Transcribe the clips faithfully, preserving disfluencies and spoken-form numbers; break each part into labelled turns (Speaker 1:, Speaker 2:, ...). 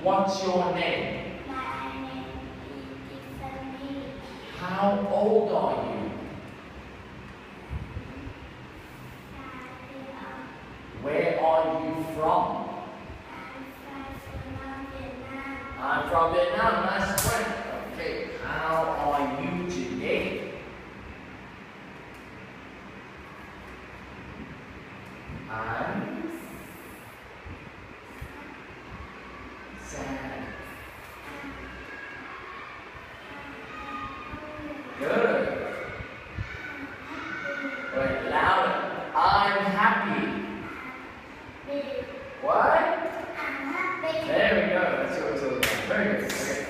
Speaker 1: What's your name?
Speaker 2: My name is Tiffany.
Speaker 1: How old are you? Where are you from?
Speaker 2: I'm from Vietnam.
Speaker 1: I'm from Vietnam. Nice friend. Okay. How are you today? I'm sad. Good. Wait, louder. I'm happy. What?
Speaker 2: I'm happy.
Speaker 1: There we go. That's what it's all about. Very good. Okay.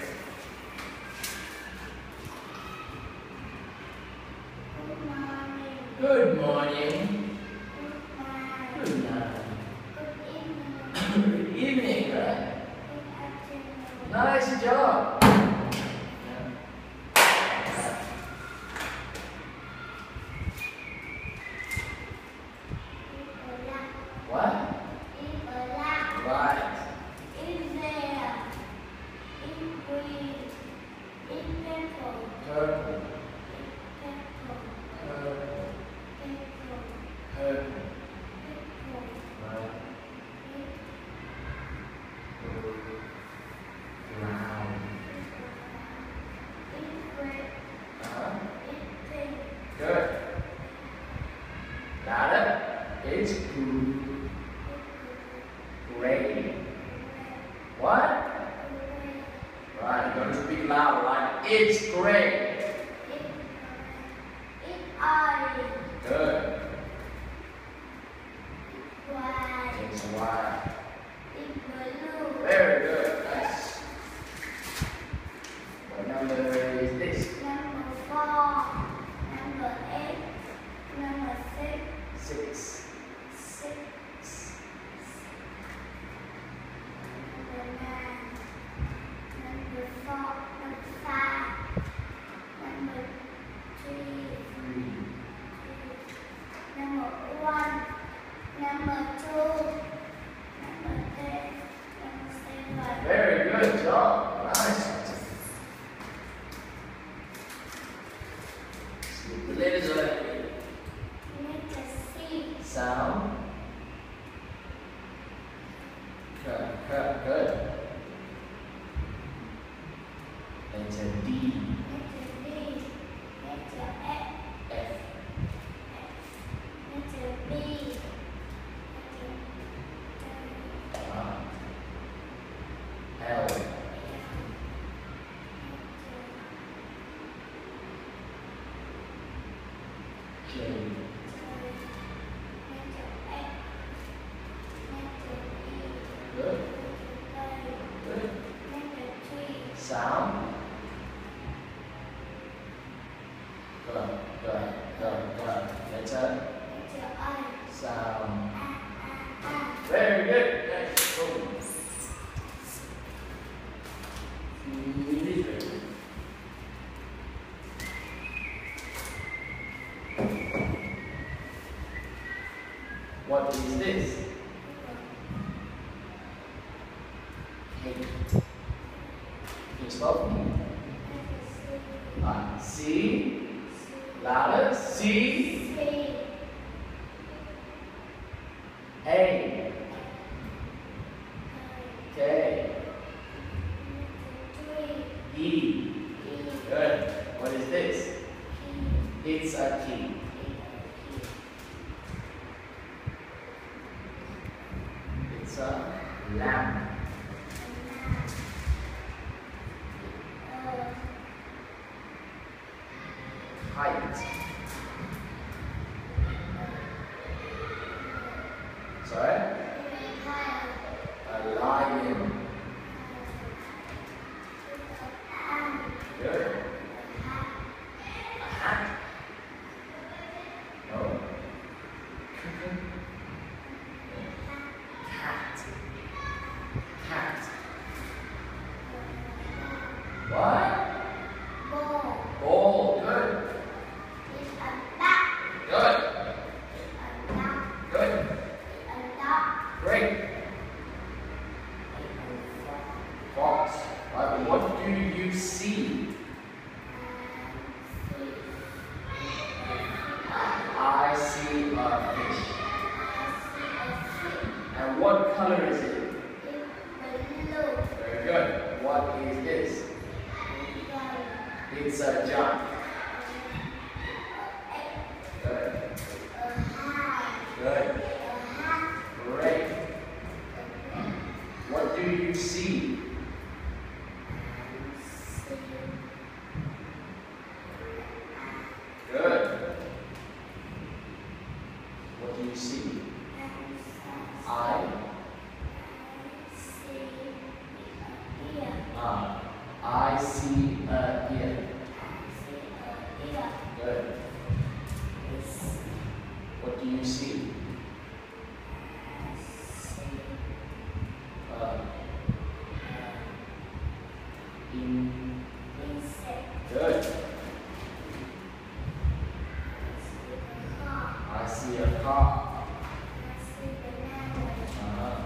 Speaker 2: Good morning.
Speaker 1: Good morning.
Speaker 2: Good night.
Speaker 1: Good night.
Speaker 2: Good evening.
Speaker 1: Good evening, right?
Speaker 2: Good afternoon.
Speaker 1: Nice job. What?
Speaker 2: Eat a lot.
Speaker 1: Right.
Speaker 2: Eat there. Eat green. Eat purple.
Speaker 1: Purple.
Speaker 2: Eat purple.
Speaker 1: Purple.
Speaker 2: Purple.
Speaker 1: Purple.
Speaker 2: Purple.
Speaker 1: Right.
Speaker 2: Eat
Speaker 1: Blue. Brown.
Speaker 2: Eat red.
Speaker 1: Uh-huh.
Speaker 2: Eat pink.
Speaker 1: Good. Louder. It's blue. Gray. What? Right, you're going to speak loud, right? It's gray.
Speaker 2: Eat orange.
Speaker 1: Good.
Speaker 2: White.
Speaker 1: It's white.
Speaker 2: Eat blue.
Speaker 1: Very good. Nice. What number is this?
Speaker 2: Number four. Number eight. Number six.
Speaker 1: Six.
Speaker 2: Six. Number nine. Number four. Number five. Number three.
Speaker 1: Three.
Speaker 2: Number one. Number two. Number three. Number seven.
Speaker 1: Very good job. Nice. The letters are
Speaker 2: Letter C.
Speaker 1: sound. Good, good, good. Letter D.
Speaker 2: Letter D. Letter F.
Speaker 1: F.
Speaker 2: Letter B.
Speaker 1: Uh, L. J. Good, good. Sound. Good, good, good, good. Letter sound. Very good. Next. Boom. Really good. What is this? Cake. Can you spell for me? Uh, C. Louder. C. A. K. E. Good. What is this? It's a key. It's a lamp. Height. Sorry? A lion. Good. A hat. No. Cat. And what color is it?
Speaker 2: It's blue.
Speaker 1: Very good. What is this?
Speaker 2: Yellow.
Speaker 1: It's a jump. Good.
Speaker 2: A hat.
Speaker 1: Good.
Speaker 2: A hat.
Speaker 1: Great. What do you see? Good. What do you see? I. Ah. I see a ear. Good. What do you see? Uh, in. Good. I see a car. Uh-huh.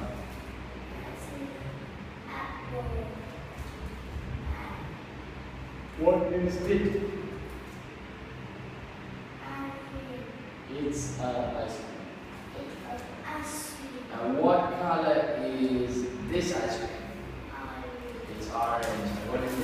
Speaker 1: What is it? It's a ice cream. And what color is this ice cream? It's orange. And what is